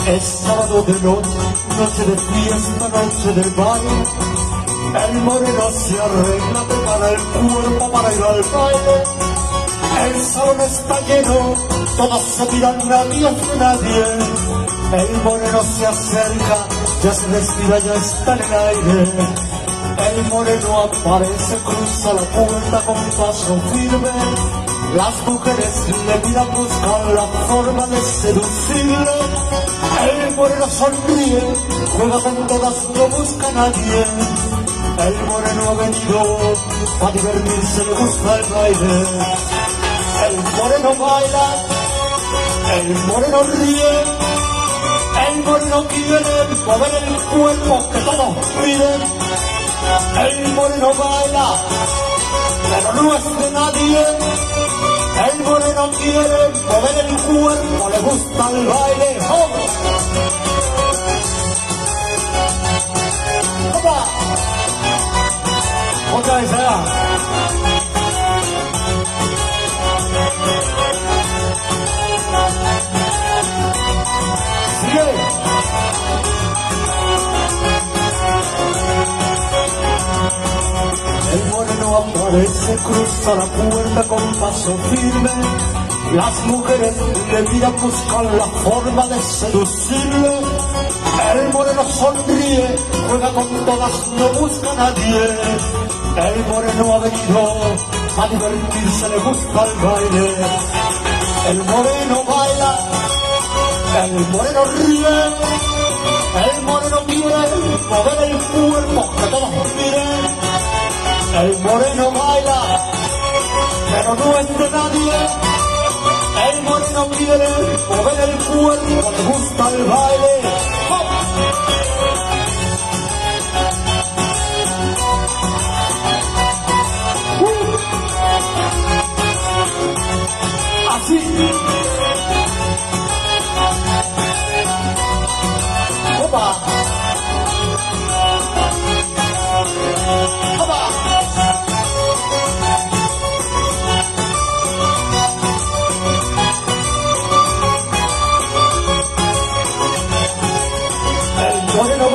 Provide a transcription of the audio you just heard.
Es sábado de noche, noche de fiesta, noche de baile. El moreno se arregla, prepara el cuerpo para ir al baile. El salón está lleno, todos se miran, nadie hace nadie. El moreno se acerca, ya se respira, ya está en el aire. El moreno aparece, cruza la puerta con paso firme. Las mujeres le miran, buscan la forma de seducirle. El moreno sonríe, juega con todas, no busca a nadie. El moreno ha venido a divertirse, le gusta el baile. El moreno baila, el moreno ríe. El moreno quiere mover el cuerpo, que todos miren. El moreno baila, pero no es de nadie. El moreno quiere mover el cuerpo, le gusta el baile. ¡Oh! ¡Opa! Otra vez allá. Sigue. El moreno aparece, cruza la puerta con paso firme. Las mujeres le miran, buscan la forma de seducirle. El moreno sonríe, juega con todas, no busca a nadie. El moreno ha venido a divertirse, le gusta el baile. El moreno baila, el moreno ríe. El moreno quiere mover el cuerpo, que todos miren. El moreno baila, pero no es de nadie. El moreno quiere mover el cuerpo, le gusta el baile. ¡Oh! Así. ¡Opa! ¡Opa! El moreno